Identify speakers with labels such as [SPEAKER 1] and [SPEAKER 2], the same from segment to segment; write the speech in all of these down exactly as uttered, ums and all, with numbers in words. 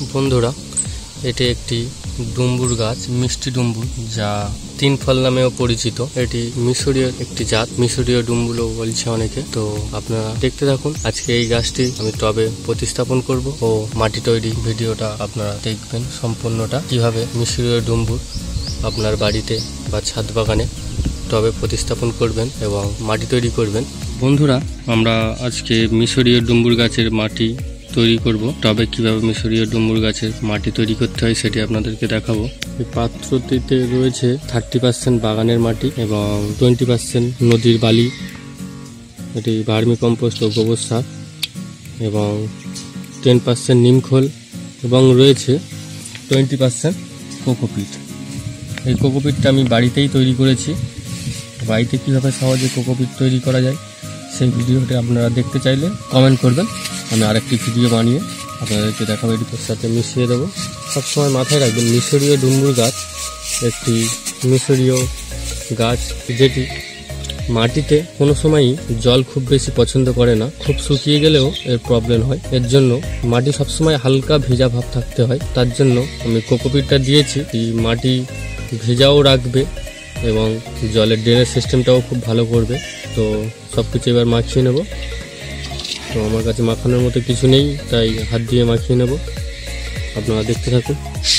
[SPEAKER 1] বন্ধুরা, এটি একটি ডুম্বুর গাছ, মিষ্টি ডুম্বুর, যা তিন ফল নামেও পরিচিত। এটি মিশরীয় একটি জাত, মিশরীয় ডুম্বুরও বলছে অনেকে। তো আপনারা দেখতে থাকুন। আজকে এই গাছটি আমি টবে প্রতিস্থাপন করব ও মাটি তৈরি ভিডিওটা আপনারা দেখবেন সম্পূর্ণটা, কিভাবে মিশরীয় ডুম্বুর আপনার বাড়িতে বা ছাদ বাগানে টবে প্রতিস্থাপন করবেন এবং মাটি তৈরি করবেন। বন্ধুরা, আমরা আজকে মিশরীয় ডুম্বুর গাছের মাটি তৈরি করব। টবে কিভাবে মিশরীয় ডুম্বুর গাছের মাটি তৈরি করতে হয় সেটি আপনাদেরকে দেখাবো। এই পাত্রটিতে রয়েছে থার্টি পার্সেন্ট বাগানের মাটি এবং টোয়েন্টি পার্সেন্ট নদীর বালি, এটি ভার্মি কম্পোস্ট ও গোবর সার, এবং টেন পার্সেন্ট নিমখোল, এবং রয়েছে টোয়েন্টি পার্সেন্ট কোকোপিট। এই কোকোপিটটা আমি বাড়িতেই তৈরি করেছি। বাড়িতে কীভাবে সহজে কোকোপিট তৈরি করা যায় সেই ভিডিওটি আপনারা দেখতে চাইলে কমেন্ট করবেন, আমি আরেকটি ভিডিও বানিয়ে আপনাদেরকে দেখাবো, এটির সাথে মিশিয়ে দেবো। সবসময় মাথায় রাখবেন, মিশরীয় ডুম্বুর গাছ একটি মিশরীয় গাছ যেটি মাটিতে কোনো সময়ই জল খুব বেশি পছন্দ করে না। খুব শুকিয়ে গেলেও এর প্রবলেম হয়। এর জন্য মাটি সবসময় হালকা ভেজা ভাব থাকতে হয়। তার জন্য আমি কোকোপিটটা দিয়েছি, এই মাটি ভেজাও রাখবে এবং জলের ড্রেনেজ সিস্টেমটাও খুব ভালো করবে। তো সব কিছু এবার মাখিয়ে নেব। তো আমার কাছে মাখানোর মতো কিছু নেই, তাই হাত দিয়ে মাখিয়ে নেব। আপনারা দেখতে থাকুন।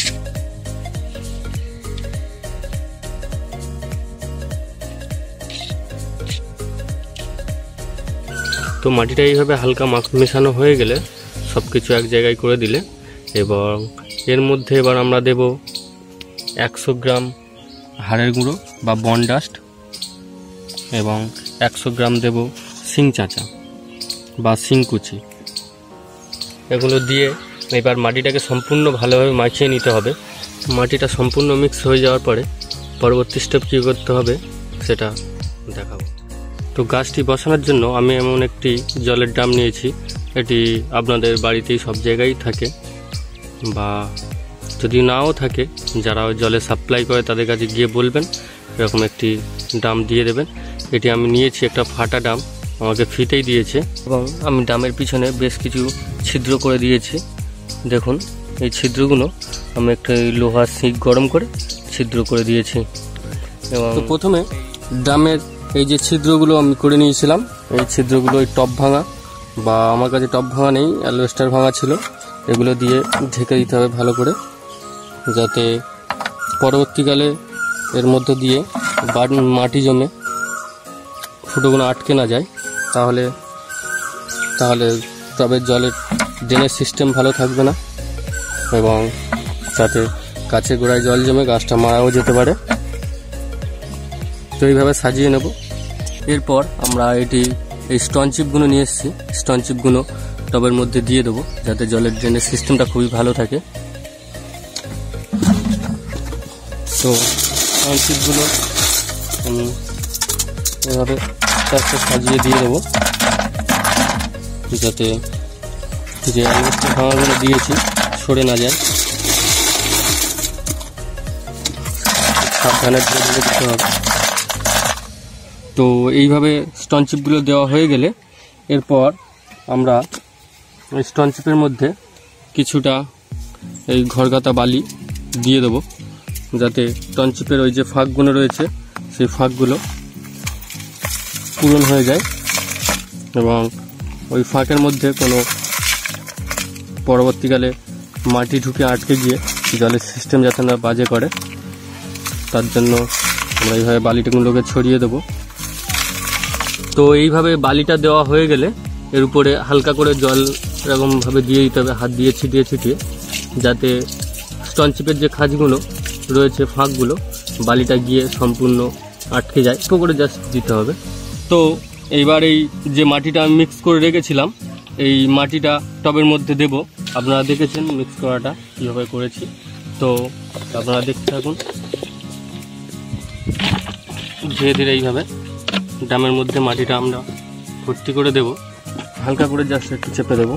[SPEAKER 1] তো মাটিটা এইভাবে হালকা মাখ মেশানো হয়ে গেলে সব কিছু এক জায়গায় করে দিলে, এবং এর মধ্যে এবার আমরা দেব একশো গ্রাম হাড়ের গুঁড়ো বা বন ডাস্ট, এবং একশো গ্রাম দেব শিং চাঁচা বা শিংকুচি। এগুলো দিয়ে এবার মাটিটাকে সম্পূর্ণ ভালোভাবে মাখিয়ে নিতে হবে। মাটিটা সম্পূর্ণ মিক্স হয়ে যাওয়ার পরে পরবর্তী স্টেপ কী করতে হবে সেটা দেখাবো। তো গাছটি বসানোর জন্য আমি এমন একটি জলের ড্রাম নিয়েছি। এটি আপনাদের বাড়িতেই সব জায়গায় থাকে, বা যদি নাও থাকে যারা জলে সাপ্লাই করে তাদের কাছে গিয়ে বলবেন এরকম একটি ড্রাম দিয়ে দেবেন। এটি আমি নিয়েছি, একটা ফাটা ড্রাম আমাকে ফ্রিতেই দিয়েছে, এবং আমি ড্রামের পিছনে বেশ কিছু ছিদ্র করে দিয়েছি। দেখুন, এই ছিদ্রগুলো আমি একটা লোহার শিক গরম করে ছিদ্র করে দিয়েছি। এবং তো প্রথমে ড্রামের এই যে ছিদ্রগুলো আমি করে নিয়েছিলাম, এই ছিদ্রগুলো ওই টপ ভাঙা, বা আমার কাছে টপ ভাঙা নেই, অ্যালবেস্টার ভাঙা ছিল, এগুলো দিয়ে ঢেকে দিতে হবে ভালো করে, যাতে পরবর্তীকালে এর মধ্যে দিয়ে মাটি জমে ফুটোগুলো আটকে না যায়। তাহলে তাহলে টবের জলের ড্রেনেজ সিস্টেম ভালো থাকবে না, এবং তাতে গাছের গোড়ায় জল জমে গাছটা মারাও যেতে পারে। তো এইভাবে সাজিয়ে নেব। এরপর আমরা এটি এই স্টনচিপগুলো নিয়ে এসেছি, স্টনচিপগুলো টবের মধ্যে দিয়ে দেবো, যাতে জলের ড্রেনেজ সিস্টেমটা খুবই ভালো থাকে। তো স্টনচিপগুলো আমি এভাবে চারটে সাজিয়ে দিয়ে দেবো, যাতে যে অ্যালবেস্টার ভাঙাগুলো দিয়েছি সরে না যায়। সাবধানে ধরে দিতে হবে। তো এইভাবে স্টনচিপগুলো দেওয়া হয়ে গেলে এরপর আমরা স্টনচিপের মধ্যে কিছুটা এই ঘরগাতা বালি দিয়ে দেবো, যাতে স্টনচিপের ওই যে ফাঁকগুলো রয়েছে সেই ফাঁকগুলো পূরণ হয়ে যায়, এবং ওই ফাঁকের মধ্যে কোনো পরবর্তীকালে মাটি ঢুকে আটকে গিয়ে জলের সিস্টেম যাতে না বাজে করে, তার জন্য আমরা এইভাবে বালিটাগুলোকে ছড়িয়ে দেবো। তো এইভাবে বালিটা দেওয়া হয়ে গেলে এর উপরে হালকা করে জল এরকমভাবে দিয়ে দিতে হবে, হাত দিয়ে ছিটিয়ে ছিটিয়ে, যাতে স্টনচিপের যে খাঁজগুলো রয়েছে ফাঁকগুলো বালিটা গিয়ে সম্পূর্ণ আটকে যায়। একটু করে জাস্ট দিতে হবে। তো এইবার এই যে মাটিটা আমি মিক্স করে রেখেছিলাম, এই মাটিটা টবের মধ্যে দেব। আপনারা দেখেছেন মিক্স করাটা কীভাবে করেছি, তো আপনারা দেখতে থাকুন। ধীরে ধীরে এইভাবে ড্রামের মধ্যে মাটিটা আমরা ভর্তি করে দেব, হালকা করে জাস্ট একটু চেপে দেব,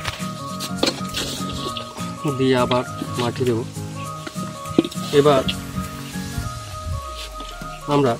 [SPEAKER 1] দিয়ে আবার মাটি দেব। এবার আমরা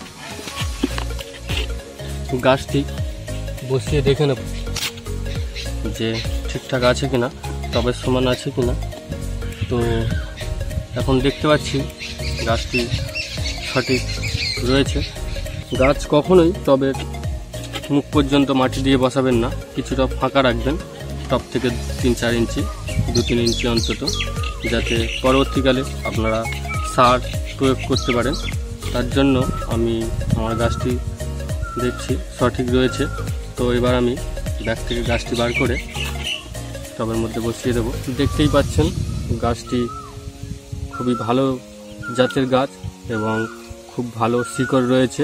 [SPEAKER 1] গাছটি বসিয়ে দেখে নেব যে ঠিকঠাক আছে কিনা, টবের সমান আছে কিনা। তো এখন দেখতে পাচ্ছি গাছটি সঠিক রয়েছে। গাছ কখনোই টবের মুখ পর্যন্ত মাটি দিয়ে বসাবেন না, কিছুটা ফাঁকা রাখবেন টব থেকে তিন চার ইঞ্চি দু তিন ইঞ্চি অন্তত, যাতে পরবর্তীকালে আপনারা সার প্রয়োগ করতে পারেন। তার জন্য আমি আমার গাছটি দেখছি সঠিক রয়েছে। তো এবার আমি ব্যাগ থেকে গাছটি বার করে টবের মধ্যে বসিয়ে দেব। দেখতেই পাচ্ছেন গাছটি খুবই ভালো জাতের গাছ এবং খুব ভালো শিকড় রয়েছে।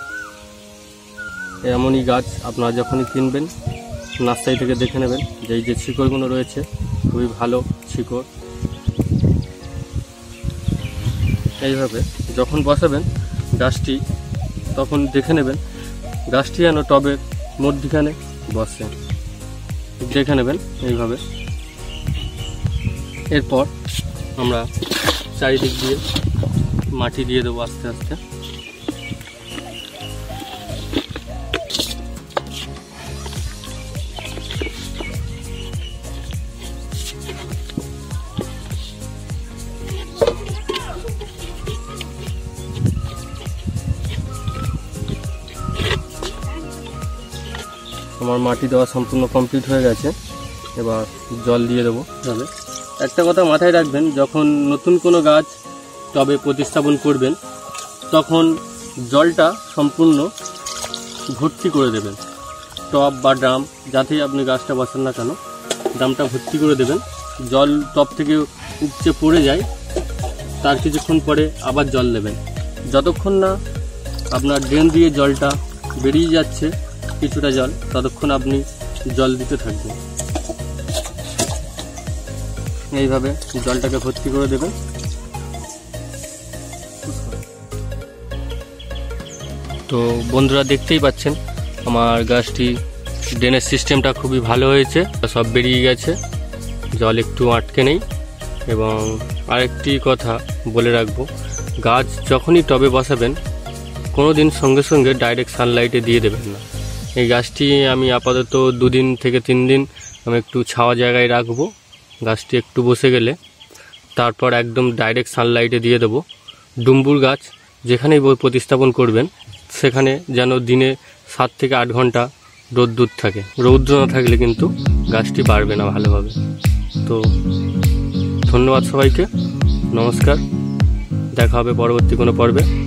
[SPEAKER 1] এমনই গাছ আপনারা যখনই কিনবেন নার্সারি থেকে দেখে নেবেন যে এই যে শিকড়গুলো রয়েছে খুবই ভালো শিকড়। এইভাবে যখন বসাবেন গাছটি তখন দেখে নেবেন গাছটি যেন টবের মধ্যখানে বসে, দেখে নেবেন এইভাবে। এরপর আমরা চারিদিক দিয়ে মাটি দিয়ে দেবো আস্তে আস্তে। আমার মাটি দেওয়া সম্পূর্ণ কমপ্লিট হয়ে গেছে, এবার জল দিয়ে দেবো তবে। একটা কথা মাথায় রাখবেন, যখন নতুন কোনো গাছ টবে প্রতিস্থাপন করবেন তখন জলটা সম্পূর্ণ ভর্তি করে দেবেন। টব বা ড্রাম যাতেই আপনি গাছটা বসান না কেন ড্রামটা ভর্তি করে দেবেন। জল টব থেকে উপচে পড়ে যায়, তার কিছুক্ষণ পরে আবার জল দেবেন। যতক্ষণ না আপনার ড্রেন দিয়ে জলটা বেরিয়ে যাচ্ছে কিছুটা জল, ততক্ষণ আপনি জল দিতে থাকবেন। এইভাবে জলটাকে ভর্তি করে দেবেন। তো বন্ধুরা দেখতেই পাচ্ছেন আমার গাছটি ড্রেনেজ সিস্টেমটা খুবই ভালো হয়েছে, সব বেরিয়ে গেছে, জল একটু আটকে নেই। এবং আরেকটি কথা বলে রাখবো, গাছ যখনই টবে বসাবেন কোনো দিন সঙ্গে সঙ্গে ডাইরেক্ট সানলাইটে দিয়ে দেবেন না। এই গাছটি আমি আপাতত দুদিন থেকে তিন দিন আমি একটু ছাওয়া জায়গায় রাখবো, গাছটি একটু বসে গেলে তারপর একদম ডাইরেক্ট সানলাইটে দিয়ে দেবো। ডুম্বুর গাছ যেখানেই প্রতিস্থাপন করবেন সেখানে যেন দিনে সাত থেকে আট ঘন্টা রোদ্দুর থাকে, রৌদ্র না থাকলে কিন্তু গাছটি বাড়বে না ভালোভাবে। তো ধন্যবাদ সবাইকে, নমস্কার, দেখা হবে পরবর্তী কোনো পর্বে।